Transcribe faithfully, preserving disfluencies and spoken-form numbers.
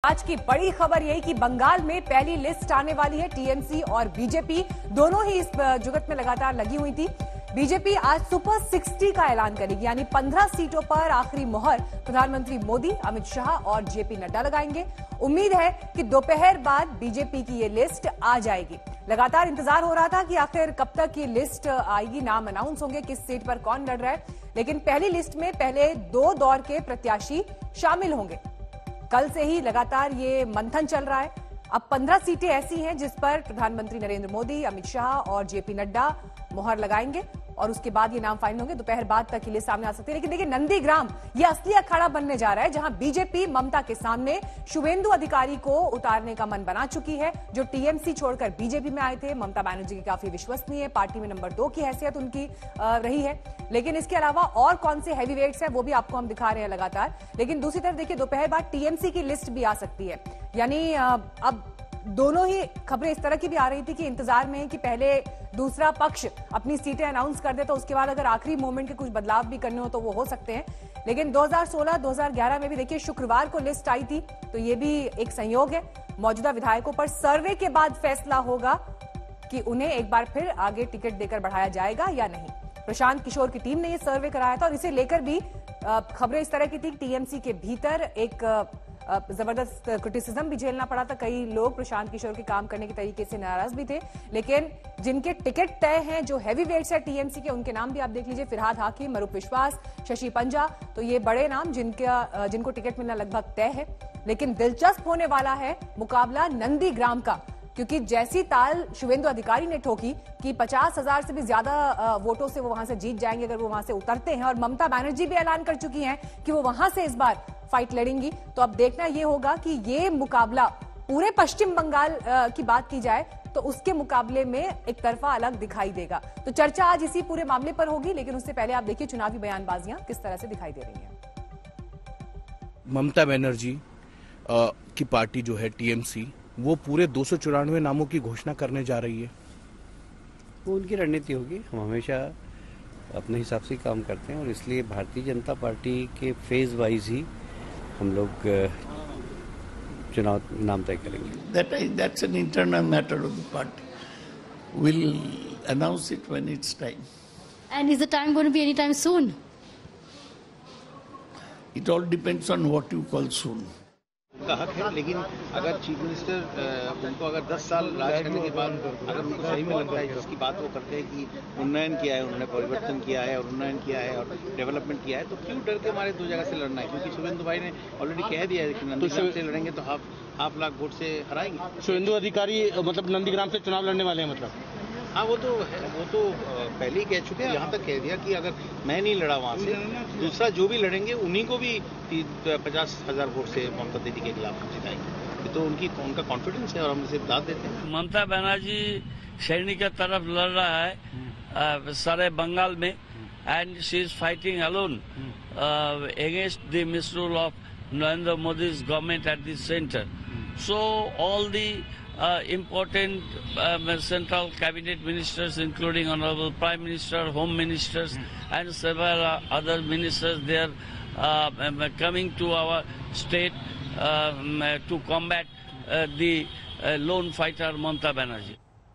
आज की बड़ी खबर यही कि बंगाल में पहली लिस्ट आने वाली है। टीएमसी और बीजेपी दोनों ही इस जुगत में लगातार लगी हुई थी। बीजेपी आज सुपर साठ का ऐलान करेगी, यानी पंद्रह सीटों पर आखिरी मोहर प्रधानमंत्री मोदी, अमित शाह और जेपी नड्डा लगाएंगे। उम्मीद है कि दोपहर बाद बीजेपी की ये लिस्ट आ जाएगी। लगातार इंतजार हो रहा था कि आखिर कब तक ये लिस्ट आएगी, नाम अनाउंस होंगे, किस सीट पर कौन लड़ रहा है। लेकिन पहली लिस्ट में पहले दो दौर के प्रत्याशी शामिल होंगे। कल से ही लगातार ये मंथन चल रहा है। अब पंद्रह सीटें ऐसी हैं जिस पर प्रधानमंत्री नरेंद्र मोदी, अमित शाह और जेपी नड्डा मोहर लगाएंगे और उसके बाद ये नाम फाइनल होंगे। दोपहर बाद तक ये लिस्ट सामने आ सकती है। लेकिन देखिए, नंदीग्राम ये असली अखाड़ा बनने जा रहा है, जहां बीजेपी ममता के सामने शुवेंदु अधिकारी को उतारने का मन बना चुकी है। जो टीएमसी छोड़कर बीजेपी में आए थे, ममता बनर्जी की काफी विश्वसनीय, पार्टी में नंबर दो की हैसियत उनकी रही है। लेकिन इसके अलावा और कौन से हैवी वेट्स हैं वो भी आपको हम दिखा रहे हैं लगातार। लेकिन दूसरी तरफ देखिए, दोपहर बाद टीएमसी की लिस्ट भी आ सकती है। यानी अब दोनों ही खबरें इस तरह की भी आ रही थी कि इंतजार में है कि पहले दूसरा पक्ष अपनी सीटें अनाउंस कर दे, तो उसके बाद अगर आखिरी मोमेंट के कुछ बदलाव भी करने हो तो वो हो सकते हैं। लेकिन दो हज़ार सोलह दो हज़ार ग्यारह में भी देखिए शुक्रवार को लिस्ट आई थी, तो ये भी एक संयोग है। मौजूदा विधायकों पर सर्वे के बाद फैसला होगा कि उन्हें एक बार फिर आगे टिकट देकर बढ़ाया जाएगा या नहीं। प्रशांत किशोर की टीम ने यह सर्वे कराया था और इसे लेकर भी खबरें इस तरह की थी। टीएमसी के भीतर एक जबरदस्त क्रिटिसिज्म भी झेलना पड़ा था। कई लोग प्रशांत किशोर के काम करने के तरीके से नाराज भी थे। लेकिन जिनके टिकट तय हैं, जो हैवी वेट्स है टीएमसी के, उनके नाम भी आप देख लीजिए। फिरहाद हाकिम, मरूप विश्वास, शशि पंजा, तो ये बड़े नाम जिनका जिनको टिकट मिलना लगभग तय है। लेकिन दिलचस्प होने वाला है मुकाबला नंदीग्राम का, क्योंकि जैसी ताल शुवेंदु अधिकारी ने ठोकी कि पचास हजार से भी ज्यादा वोटों से वो वहां से जीत जाएंगे अगर वो वहां से उतरते हैं, और ममता बनर्जी भी ऐलान कर चुकी हैं कि वो वहां से इस बार फाइट लड़ेंगी। तो अब देखना ये होगा कि ये मुकाबला पूरे पश्चिम बंगाल की बात की जाए तो उसके मुकाबले में एक तरफा अलग दिखाई देगा। तो चर्चा आज इसी पूरे मामले पर होगी। लेकिन उससे पहले आप देखिए चुनावी बयानबाजियां किस तरह से दिखाई दे रही हैं। ममता बनर्जी की पार्टी जो है टीएमसी, वो पूरे दो सौ चौरानवे नामों की घोषणा करने जा रही है। वो उनकी रणनीति होगी। हम हमेशा अपने हिसाब से काम करते हैं और इसलिए भारतीय जनता पार्टी के फेज वाइज ही हम लोग चुनाव नाम तय करेंगे। That that's an internal matter of the party. We'll announce it when it's time. And is the time going to be any time soon? It all depends on what you call soon. उनका हक है, लेकिन अगर chief minister उनको अगर दस साल राज करने के बाद अगर उनको सही में लगता है, जिसकी बात वो करते हैं कि उन्नयन किया है, उन्होंने परिवर्तन किया है और उन्नयन किया है और डेवलपमेंट किया है, तो क्यों डर के हमारे दो जगह से लड़ना है? क्योंकि शुवेंदु भाई ने ऑलरेडी कह दिया है कि नंदीग्राम से लड़ेंगे तो हाफ हाफ लाख वोट से हराएंगे। शुवेंदु अधिकारी मतलब नंदीग्राम से चुनाव लड़ने वाले हैं मतलब? हाँ, वो तो वो तो पहले ही कह चुके हैं। यहाँ तक कह दिया कि अगर मैं नहीं लड़ा वहाँ से, दूसरा जो भी लड़ेंगे उन्हीं को भी पचास हजार वोट से ममता दीदी के खिलाफ जिताएंगे। तो उनकी उनका कॉन्फिडेंस है और हम इसे दाद देते हैं। ममता बनर्जी सैनी की तरफ लड़ रहा है सारे बंगाल में, and she is fighting alone against the misrule of Narendra Modi's government at the centre. So all the Uh, important uh, central cabinet ministers, including Honorable Prime Minister, Home Ministers, mm. and several uh, other ministers, they are uh, um, coming to our state um, uh, to combat uh, the uh, lone fighter Mamata Banerjee.